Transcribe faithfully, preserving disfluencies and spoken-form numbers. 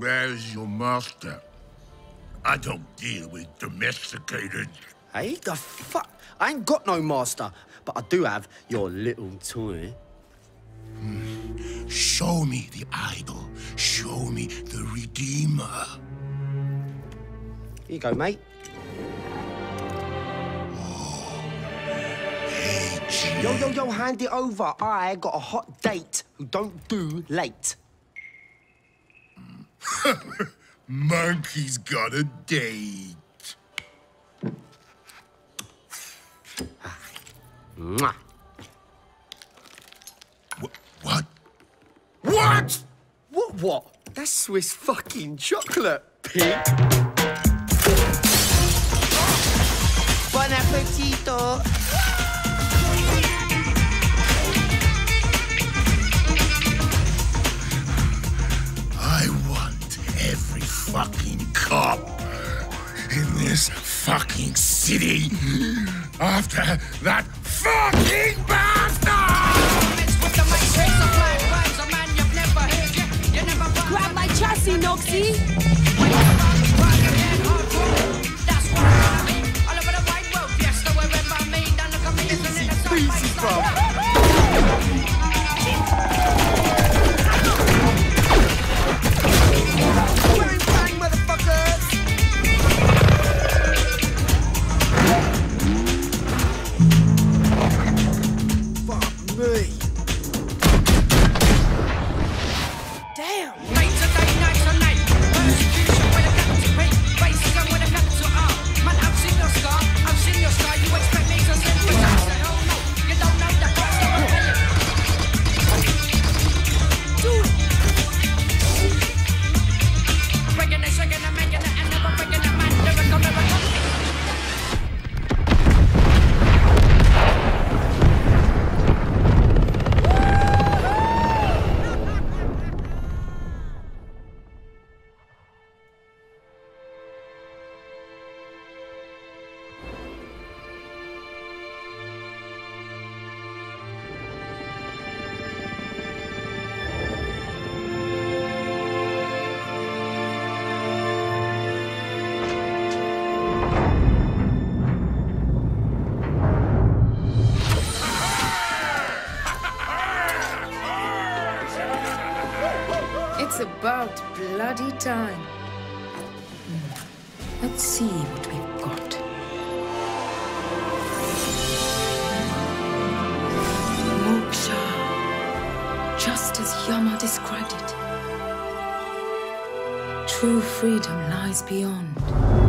Where's your master? I don't deal with domesticated. Hey, the fuck? I ain't got no master, but I do have your little toy. Hmm. Show me the idol. Show me the Redeemer. Here you go, mate. Oh. Hey, G. Yo, yo, yo, hand it over. I got a hot date who don't do late. Monkey's got a date. Mwah. What? What? What, what? That's Swiss fucking chocolate, pig. Bon appetito. I want every fucking cop in this fucking city after that fucking bastard! Grab my chassis, Noxie! Easy, bro. It's about bloody time. Let's see what we've got. Moksha. Just as Yama described it. True freedom lies beyond.